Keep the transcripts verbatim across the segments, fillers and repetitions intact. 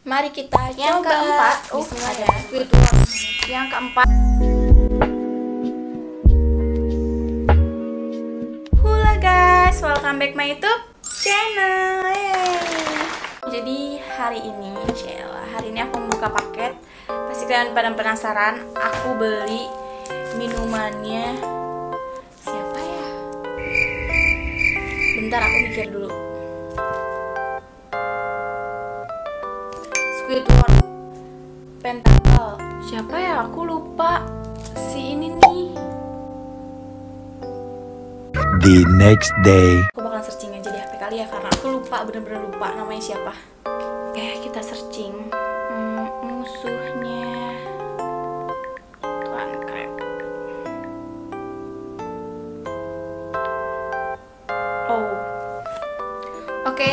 Mari kita Yang coba. keempat, oh, Bismillah ada ya. Virtual. Yang keempat, hula guys, welcome back my YouTube channel. Yeay. Jadi hari ini, Cela, hari ini aku membuka paket. Pasti kalian pada penasaran. Aku beli minumannya siapa ya? Bentar, aku mikir dulu. Squidward, Pentacle. Siapa ya? Aku lupa. Si ini nih. The next day. Aku bakal searching aja di H P kali ya, karena aku lupa, bener-bener lupa namanya siapa. Oke, kita searching. Hmm, musuhnya Tuan Crab. Oh, oke.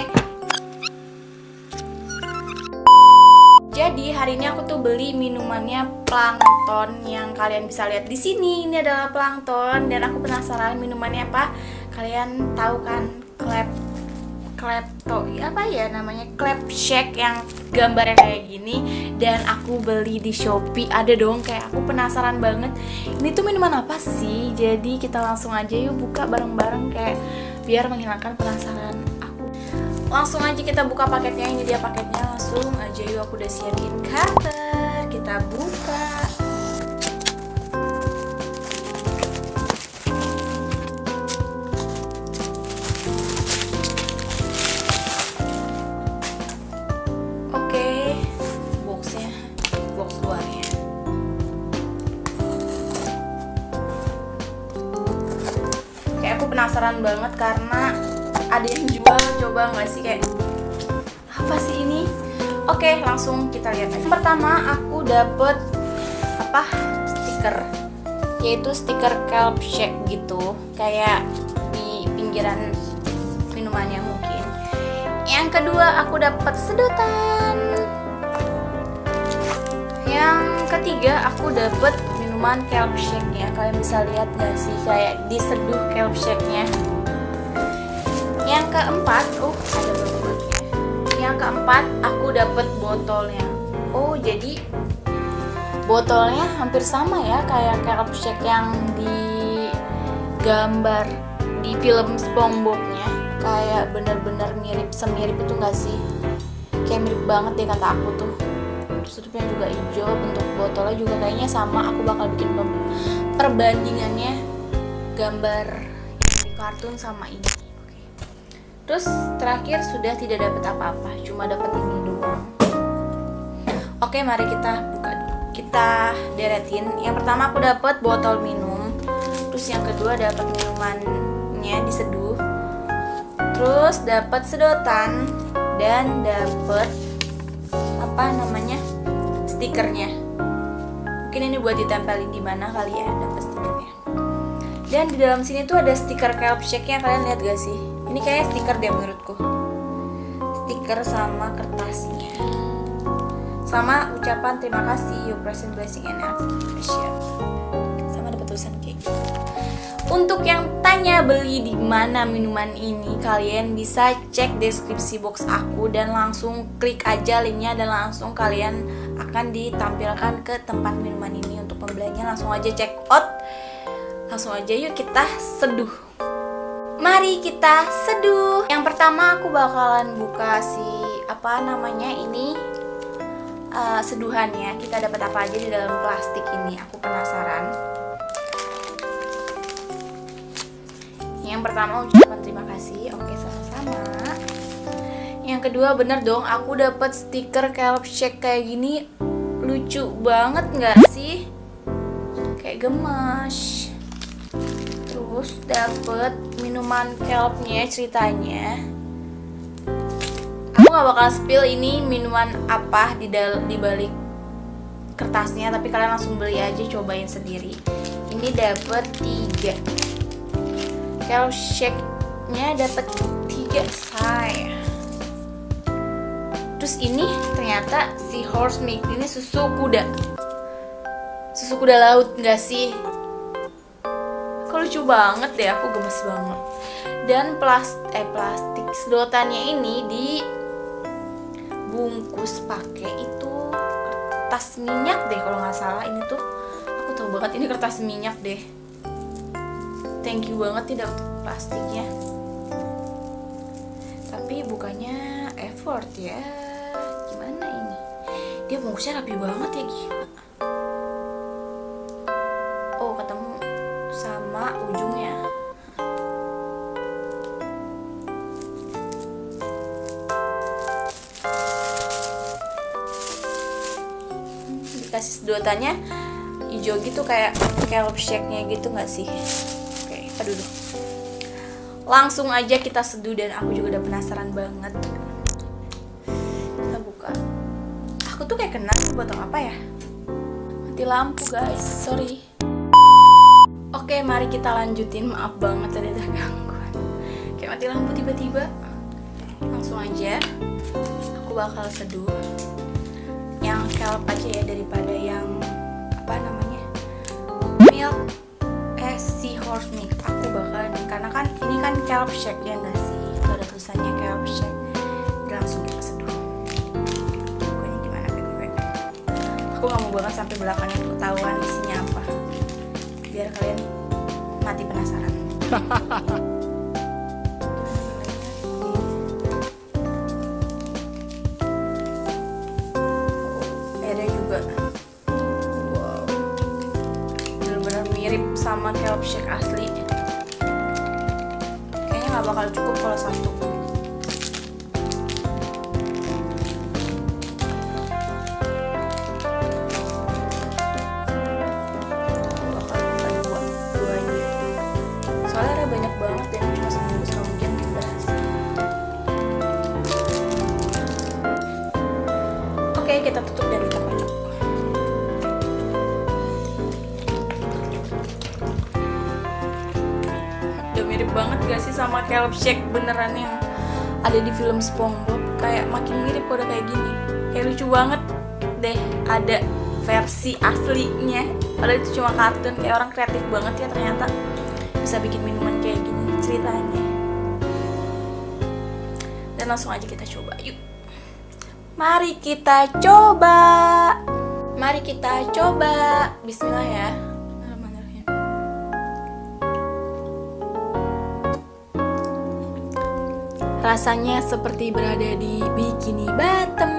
Jadi hari ini aku tuh beli minumannya Plankton yang kalian bisa lihat di sini. Ini adalah Plankton dan aku penasaran minumannya apa. Kalian tahu kan Klep Klepto apa ya namanya, Klep Shake yang gambarnya kayak gini, dan aku beli di Shopee. Ada dong, kayak aku penasaran banget. Ini tuh minuman apa sih? Jadi kita langsung aja yuk buka bareng-bareng, kayak biar menghilangkan penasaran aku. Langsung aja kita buka paketnya. Ini dia paketnya, langsung aja yuk. Aku udah siapin cutter, kita buka. Oke, boxnya, box luarnya. Kayak aku penasaran banget karena ada yang jual, coba nggak sih, kayak apa sih ini? Oke, langsung kita lihat aja. Pertama aku dapet apa, stiker, yaitu stiker Kelp Shake gitu, kayak di pinggiran minumannya mungkin. Yang kedua aku dapet sedotan. Yang ketiga aku dapet minuman Kelp Shake ya. Kalian bisa lihat nggak sih, kayak diseduh Kelp Shake-nya. Yang keempat, oh ada botolnya. Yang keempat aku dapet botolnya. Oh, jadi botolnya hampir sama ya kayak Kelp Shake yang di gambar di film SpongeBob-nya. Kayak bener-bener mirip, semirip itu nggak sih? Kayak mirip banget deh kata aku tuh. Terus tutupnya juga hijau, bentuk botolnya juga kayaknya sama. Aku bakal bikin perbandingannya gambar di kartun sama ini. Terus terakhir sudah tidak dapat apa-apa, cuma dapat ini doang. Oke, mari kita buka dulu. Kita deretin. Yang pertama aku dapat botol minum. Terus yang kedua dapat minumannya diseduh. Terus dapat sedotan dan dapat apa namanya, stikernya. Mungkin ini buat ditempelin di mana kali ya, dapat stikernya. Dan di dalam sini tuh ada stiker Kelp Shake-nya, kalian lihat gak sih? Ini kayak stiker deh menurutku. Stiker sama kertasnya. Sama ucapan terima kasih, you present blessing and appreciation. Sama dapat tulisan kayak gitu. Untuk yang tanya beli di mana minuman ini, kalian bisa cek deskripsi box aku dan langsung klik aja linknya, dan langsung kalian akan ditampilkan ke tempat minuman ini untuk pembeliannya. Langsung aja check out. Langsung aja yuk kita seduh. Mari kita seduh. Yang pertama aku bakalan buka si apa namanya ini, uh, seduhannya. Kita dapat apa aja di dalam plastik ini? Aku penasaran. Yang pertama ucapan terima kasih. Oke, sama-sama. Yang kedua, bener dong, aku dapat stiker Kelp Shake kayak gini. Lucu banget nggak sih? Kayak gemas. Terus dapet minuman kelpnya, ceritanya. Aku nggak bakal spill ini minuman apa di dal di balik kertasnya, tapi kalian langsung beli aja, cobain sendiri. Ini dapet tiga. Kelp Shake-nya dapet tiga say. Terus ini ternyata si horse milk, ini susu kuda. Susu kuda laut nggak sih? Kok lucu banget deh, aku gemes banget. Dan plastik, eh plastik sedotannya ini di bungkus pakai itu kertas minyak deh kalau nggak salah. Ini tuh aku tahu banget ini kertas minyak deh. Thank you banget tidak untuk plastiknya. Tapi bukannya effort ya. Gimana ini? Dia bungkusnya rapi banget ya, gila. Oh, ketemu sama ujungnya. Dikasih sedotannya hijau gitu kayak scallop shake-nya gitu nggak sih? Oke, aduh duh. Langsung aja kita seduh dan aku juga udah penasaran banget. Kita buka. Aku tuh kayak kenal botol apa ya? Mati lampu guys, sorry. Oke, mari kita lanjutin. Maaf banget tadi ada gangguan. Kayak mati lampu tiba-tiba. Langsung aja aku bakal seduh yang kelp aja ya daripada yang apa namanya milk eh seahorse milk. Aku bakal karena kan ini kan kelp shake ya nggak sih, itu ada tulisannya kelp shake. Langsung kita seduh. Pokoknya gimana btw, aku nggak mau banget sampai belakangnya ketahuan isinya apa, biar kalian mati penasaran. Wow, bener-bener mirip sama kelp shake asli. Kayaknya nggak bakal cukup kalau satu. Bakal bukan dua duanya. Soalnya ada banyak banget dan cuma sebungkus nggak mungkin berhasil. Oke, kita tutup dan kita kocok. Mirip banget gak sih sama kelp shake beneran yang ada di film SpongeBob? Kayak makin mirip kok udah kayak gini. Kayak lucu banget deh ada versi aslinya. Padahal itu cuma kartun. Kayak orang kreatif banget ya ternyata bisa bikin minuman kayak gini ceritanya. Dan langsung aja kita coba, yuk. Mari kita coba. Mari kita coba. Bismillah ya. Rasanya seperti berada di Bikini Bottom.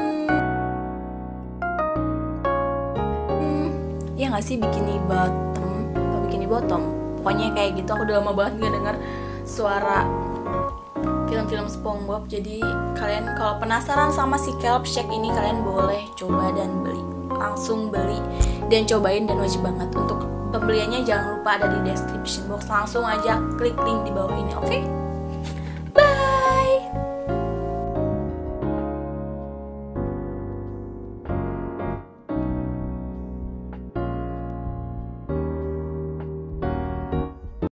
Hmm, ya nggak sih Bikini Bottom apa Bikini Bottom? Pokoknya kayak gitu. Aku udah lama banget nggak dengar suara film-film SpongeBob. Jadi kalian kalau penasaran sama si kelp shake ini, kalian boleh coba dan beli. Langsung beli dan cobain, dan wajib banget. Untuk pembeliannya jangan lupa ada di description box. Langsung aja klik link di bawah ini, oke? Okay?